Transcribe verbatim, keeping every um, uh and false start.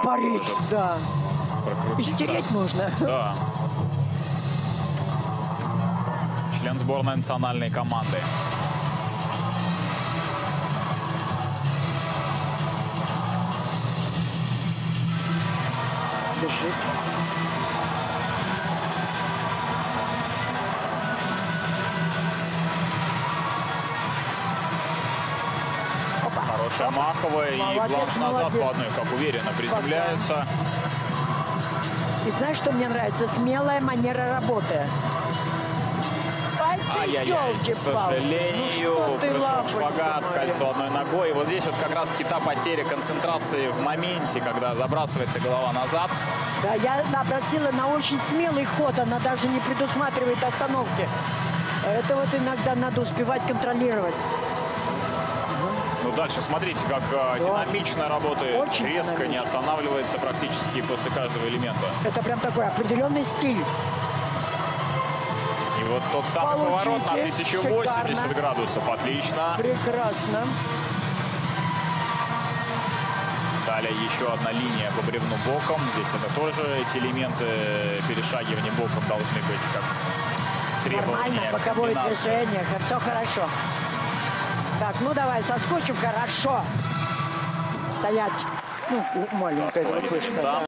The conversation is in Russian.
парить, да. И стереть можно. Да. Член сборной национальной команды. Держись. Хорошая Махова и Бланш назад по одной, как уверенно приземляются. И знаешь, что мне нравится? Смелая манера работы. Ай-яй-яй, к сожалению, ну, прыжок, шпагат, кольцо одной ногой. И вот здесь вот как раз-таки та потеря концентрации в моменте, когда забрасывается голова назад. Да, я обратила на очень смелый ход, она даже не предусматривает остановки. Это вот иногда надо успевать контролировать. Ну, дальше смотрите, как э, динамично работает, очень резко, динамично. не останавливается практически после каждого элемента. Это прям такой определенный стиль. И вот тот самый Получите. поворот на тысячу восемьдесят Шикарно. градусов. Отлично. Прекрасно. Далее еще одна линия по бревну боком. Здесь это тоже эти элементы перешагивания боком должны быть как требования. Нормально, боковое движение, все хорошо. Так, ну давай, соскочим, хорошо. Стоять. Ну, маленькая Два с половиной вспышка. винта.